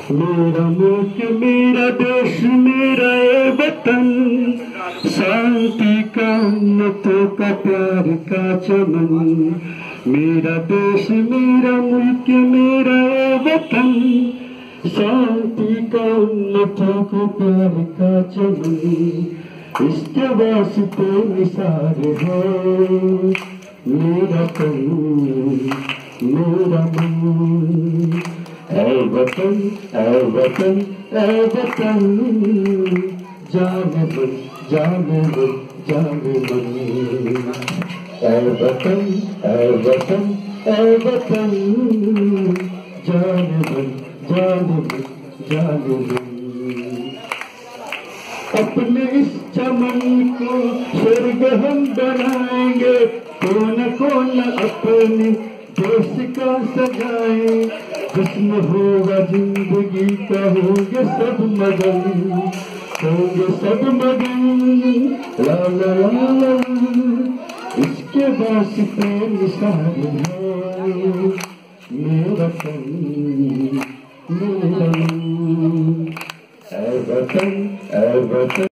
मेरा मुल्क मेरा देश मेरा ये वतन, शांति का उन्नतों का प्यार का चमन। मेरा देश मेरा मुल्क मेरा ये वतन, शांति का उन्नतों का प्यार का चमन। इसके वास्ते निसार है मेरा तन मेरा मन। ऐ वतन ऐ वतन ऐ वतन, जाने मन जाने मन जाने मन। ऐ वतन ऐ वतन ऐ वतन, जाने मन जाने मन जाने मन। अपने इस चमन को स्वर्ग हम बनाएंगे, कौन अपने देश का सजाए। जिसमें होगा जिंदगी का होंगे सब मगन, होंगे सब मगन। ला ला ला ला, इसके वास्ते निसार है मेरा तन मेरा मन। ऐ वतन ऐ वतन।